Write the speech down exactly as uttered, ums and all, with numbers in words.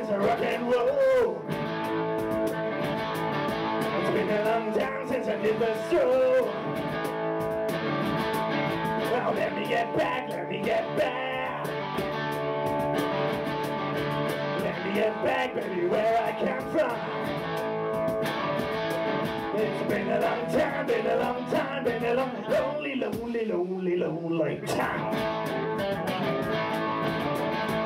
since I rock and roll. It's been a long time since I did the stroll. Well, let me get back, let me get back. Let me get back, baby, where I come from. It's been a long time, been a long time, been a long, lonely, lonely, lonely, lonely time.